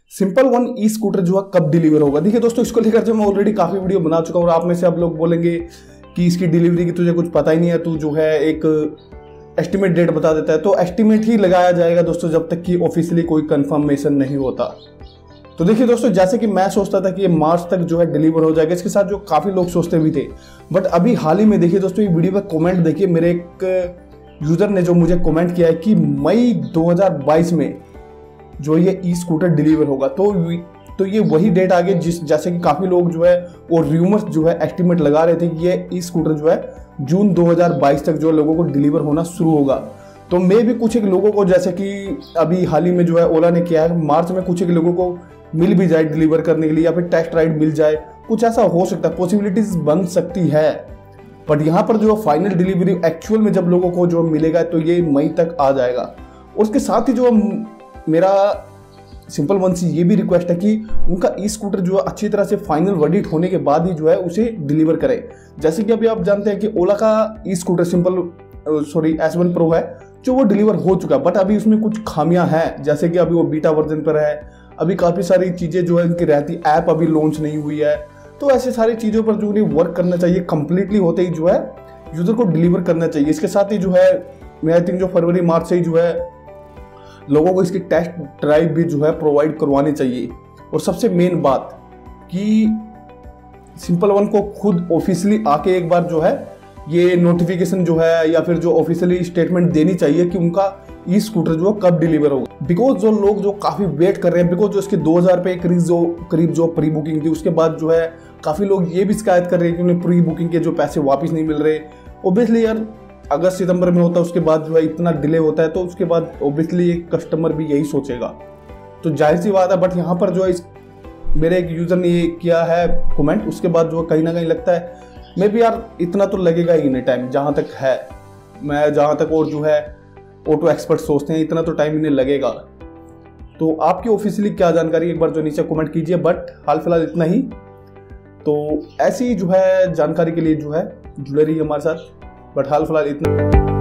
Simple one e scooter जो है कब डिलीवर होगा। देखिए दोस्तों, इसको लेकर जो मैं ऑलरेडी काफी वीडियो बना चुका हूँ और आप में से आप लोग बोलेंगे कि इसकी डिलीवरी की तुझे कुछ पता ही नहीं है, तू जो है एक एस्टिमेट डेट बता देता है। तो एस्टिमेट ही लगाया जाएगा दोस्तों जब तक कि ऑफिशियली कोई कंफर्मेशन नहीं होता। तो देखिए दोस्तों, जैसे कि मैं सोचता था कि ये मार्च तक जो है डिलीवर हो जाएगा, इसके साथ जो काफी लोग सोचते भी थे, बट अभी हाल ही में देखिए दोस्तों, ये वीडियो पे कमेंट देखिए, मेरे एक यूजर ने जो मुझे कमेंट किया है कि मई 2022 में जो ये ई स्कूटर डिलीवर होगा। तो ये वही डेट आ गई जिस जैसे कि काफी लोग जो है और र्यूमर्स जो है एस्टिमेट लगा रहे थे कि ये ई स्कूटर जो है जून 2022 तक जो लोगों को डिलीवर होना शुरू होगा। तो मैं भी कुछ एक लोगों को, जैसे कि अभी हाल ही में जो है ओला ने किया है, मार्च में कुछ एक लोगों को मिल भी जाए डिलीवर करने के लिए, या फिर टेस्ट राइड मिल जाए, कुछ ऐसा हो सकता है, पॉसिबिलिटीज बन सकती है। बट यहाँ पर जो फाइनल डिलीवरी एक्चुअल में जब लोगों को जो मिलेगा तो ये मई तक आ जाएगा। और उसके साथ ही जो मेरा सिंपल वन से ये भी रिक्वेस्ट है कि उनका ई स्कूटर जो है अच्छी तरह से फाइनल वर्डिक्ट होने के बाद ही जो है उसे डिलीवर करें। जैसे कि अभी आप जानते हैं कि ओला का ई स्कूटर S1 Pro है जो वो डिलीवर हो चुका है, बट अभी उसमें कुछ खामियां हैं, जैसे कि अभी वो बीटा वर्जन पर है, अभी काफी सारी चीजें जो है इनकी रहती, ऐप अभी लॉन्च नहीं हुई है। तो ऐसे सारी चीजों पर जो उन्हें वर्क करना चाहिए, कंप्लीटली होते ही जो है यूजर को डिलीवर करना चाहिए। इसके साथ ही जो है मैं आई थिंक जो फरवरी मार्च से ही जो है लोगों को इसकी टेस्ट ड्राइव भी जो है प्रोवाइड करवानी चाहिए। और सबसे मेन बात कि सिंपल वन को खुद ऑफिशियली आके एक बार जो है ये नोटिफिकेशन जो है या फिर जो ऑफिशियली स्टेटमेंट देनी चाहिए कि उनका ई स्कूटर जो कब डिलीवर होगा। बिकॉज जो लोग जो काफी वेट कर रहे हैं, बिकॉज जो इसके 2000 रुपये करीब जो प्री बुकिंग थी, उसके बाद जो है काफी लोग ये भी शिकायत कर रहे हैं कि उन्हें प्री बुकिंग के जो पैसे वापस नहीं मिल रहे। ऑब्वियसली यार अगस्त सितंबर में होता है, उसके बाद जो है इतना डिले होता है, तो उसके बाद ऑब्वियसली एक कस्टमर भी यही सोचेगा, तो जाहिर सी बात है। बट यहाँ पर जो है मेरे एक यूजर ने ये किया है कमेंट, उसके बाद जो कहीं ना कहीं लगता है मे भी यार इतना तो लगेगा ही नहीं टाइम, जहाँ तक है मैं जहाँ तक और जो है ऑटो एक्सपर्ट सोचते हैं इतना तो टाइम इन्हें लगेगा। तो आपकी ऑफिशियली क्या जानकारी एक बार जो नीचे कमेंट कीजिए, बट हाल फिलहाल इतना ही। तो ऐसी जो है जानकारी के लिए जो है जुड़े रहिए हमारे साथ, बट हाल फिलहाल इतना।